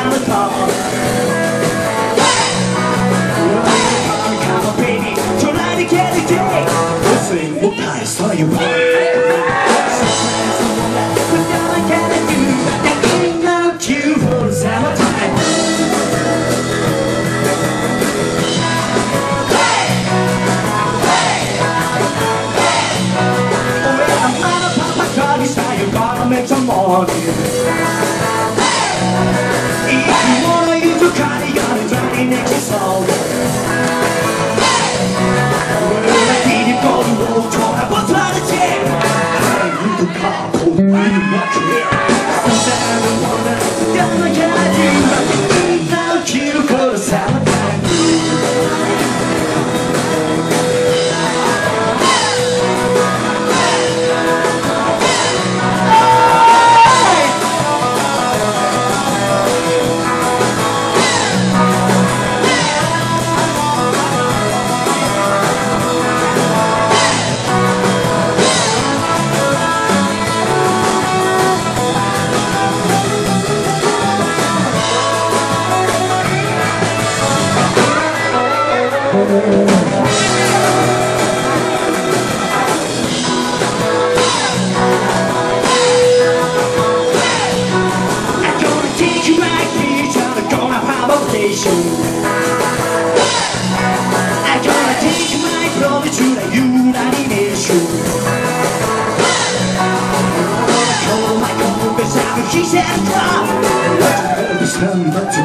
summertime. Come on, baby, tonight to get a day. Listen, what kind of style you want? Morning. If you wanna use your cardigan and try to make it solve. Well, I need to go to road tour, I was trying to check. You can call for me, not care. Sometimes I wonder, just what can I do? Without you for the summertime blues. I'm gonna take my brother to the United Nations. I'm gonna call my congress out, she said, "Come on."